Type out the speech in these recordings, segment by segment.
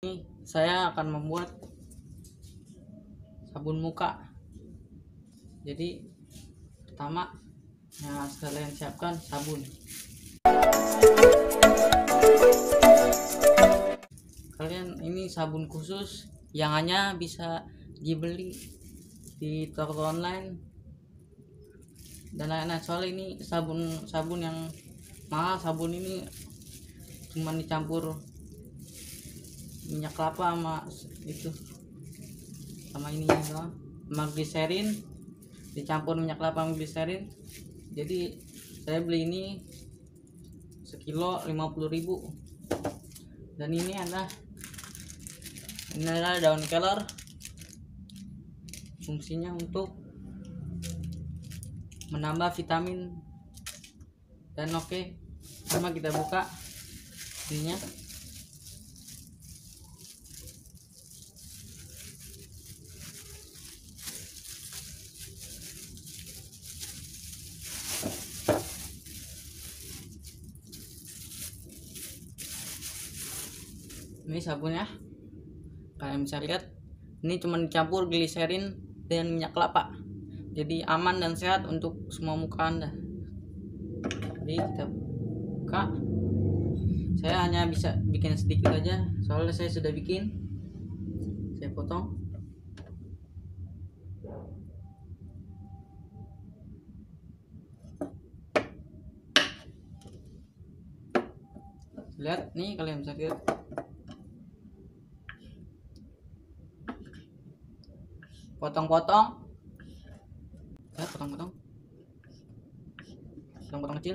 Ini saya akan membuat sabun muka. Jadi pertama, sekalian siapkan sabun. Kalian ini sabun khusus yang hanya bisa dibeli di toko online dan lain-lain. Soalnya ini sabun yang mahal. Sabun ini cuma dicampur minyak kelapa sama ini sama gliserin, dicampur minyak kelapa sama gliserin. Jadi saya beli ini sekilo 50.000. Dan ini adalah daun kelor. Fungsinya untuk menambah vitamin. Dan oke, sama kita buka ininya. Ini sabunnya, kalian bisa lihat ini cuma dicampur gliserin dan minyak kelapa, jadi aman dan sehat untuk semua muka Anda. Jadi kita buka. Saya hanya bisa bikin sedikit aja, soalnya saya sudah bikin. Saya potong. Lihat nih, kalian bisa lihat. Potong-potong. Ya, potong-potong kecil.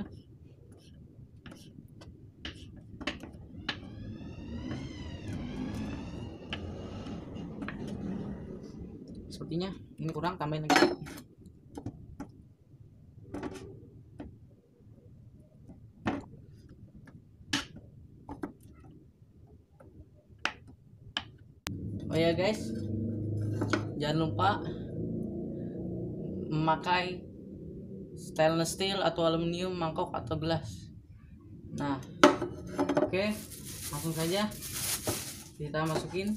Sepertinya ini kurang, tambahin lagi. Oh ya guys, jangan lupa memakai stainless steel atau aluminium, mangkok atau gelas. Nah, oke, langsung saja kita masukin.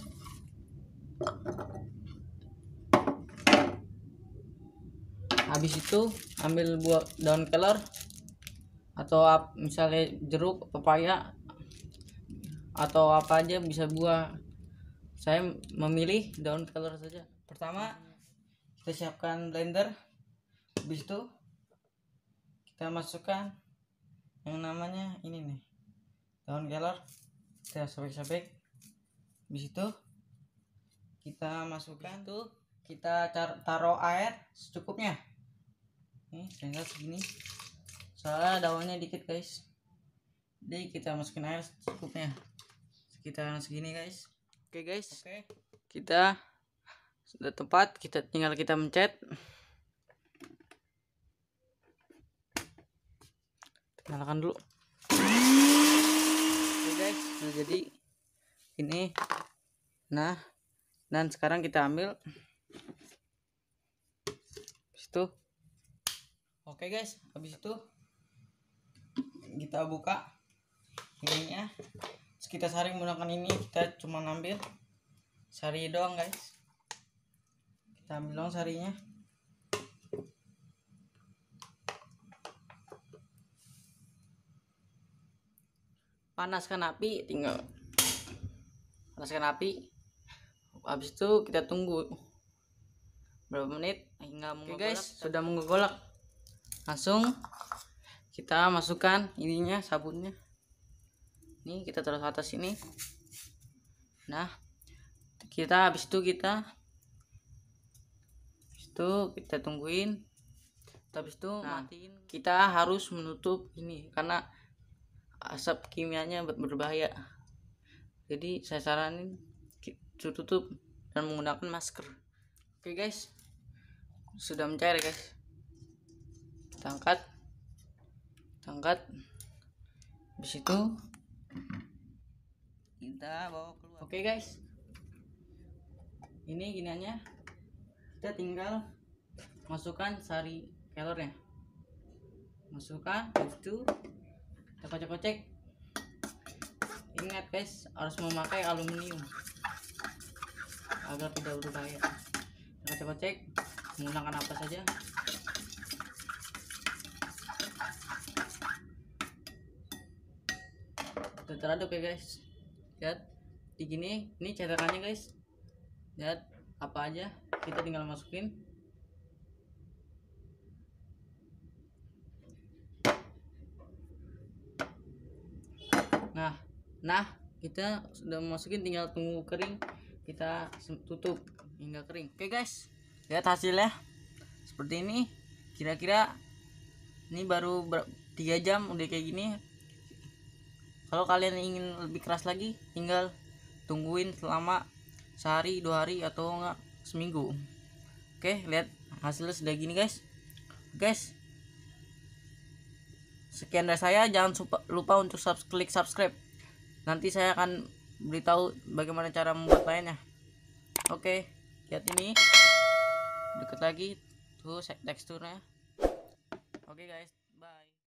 Habis itu ambil buah daun kelor atau misalnya jeruk, pepaya, atau apa aja, bisa buah. Saya memilih daun kelor saja. Pertama kita siapkan blender. Habis itu kita masukkan yang namanya ini nih, daun kelor. Kita sobek-sobek. Habis itu kita masukkan tuh, kita taruh air secukupnya. Nih tinggal segini, soalnya daunnya dikit guys. Jadi kita masukin air secukupnya, sekitar segini guys. Oke guys, kita sudah tepat. Tinggal kita mencet. Nyalakan dulu. Oke guys, nah jadi ini. Nah, dan sekarang kita ambil. Habis itu, oke guys, habis itu kita buka ininya. Terus kita saring menggunakan ini. Kita cuma ambil sari doang guys. Kita ambil dong sarinya. Panaskan api, panaskan api. Habis itu kita tunggu berapa menit hingga menggolak. Guys, sudah menggolak. Langsung kita masukkan ininya, sabunnya. Ini kita taruh atas sini. Nah, habis itu kita tungguin. Habis itu matiin. Kita harus menutup ini karena asap kimianya berbahaya. Jadi saya saranin tutup dan menggunakan masker. Oke guys, sudah mencair guys. Kita angkat. Habis itu kita bawa keluar. Oke guys, ini giniannya. Kita tinggal masukkan sari kelornya. Masukkan. Habis itu kita kocek-kocek. Ingat guys, harus memakai aluminium agar tidak berbahaya. Kita coba cek menggunakan apa saja. Kita teraduk ya guys. Lihat di gini, ini cetakannya guys. Lihat apa aja, kita tinggal masukin. Nah, kita sudah masukin, tinggal tunggu kering, kita tutup hingga kering. Oke guys, lihat hasilnya seperti ini. Kira-kira ini baru 3 jam udah kayak gini. Kalau kalian ingin lebih keras lagi, tinggal tungguin selama sehari, 2 hari, atau enggak seminggu. Oke, lihat hasilnya sudah gini guys. Guys, sekian dari saya. Jangan lupa untuk klik subscribe. Nanti saya akan beritahu bagaimana cara membuat lainnya. Oke, lihat ini deket lagi tuh teksturnya. Oke guys, bye.